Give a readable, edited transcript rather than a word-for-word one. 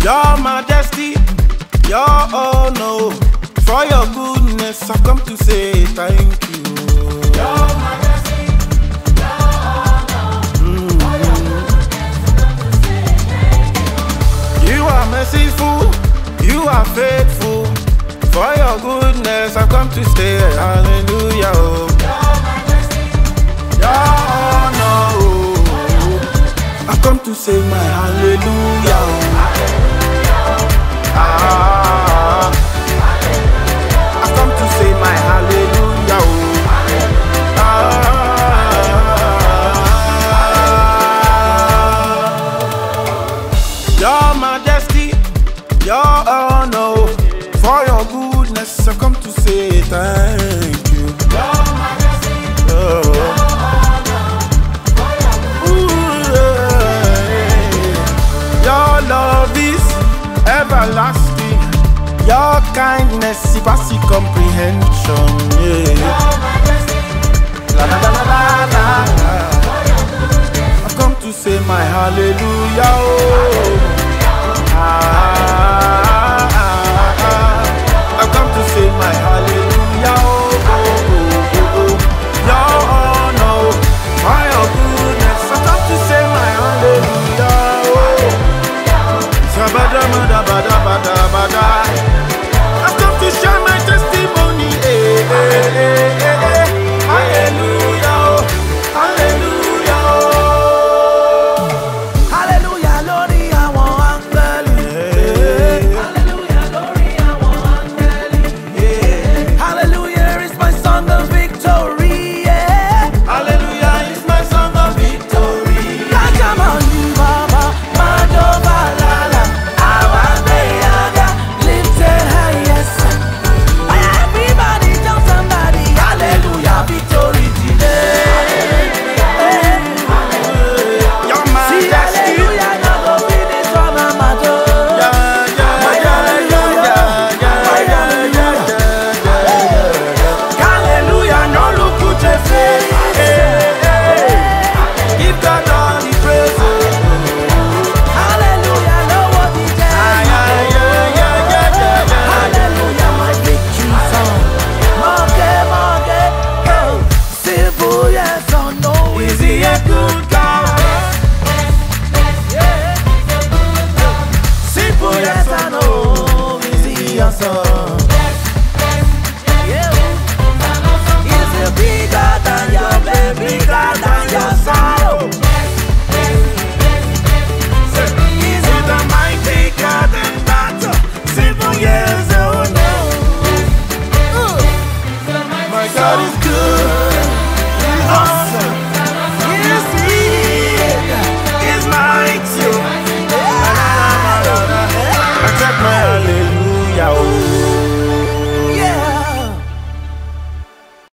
Your Majesty, your honor, for your goodness I've come to say thank you. Your Majesty, your honor, for your goodness I've come to say thank you. You are merciful, you are faithful, for your goodness I've come to say hallelujah. Your Majesty, Your honor, I've come to say my hallelujah. I've come to say my hallelujah. Your Majesty, your honor, for your goodness I've come to say thank you. Your Majesty, your honor, for your goodness. Your love is everlasting. Your kindness surpasses comprehension. Your Majesty, La, la, la, la, la, la. for your goodness. I've come to say my hallelujah.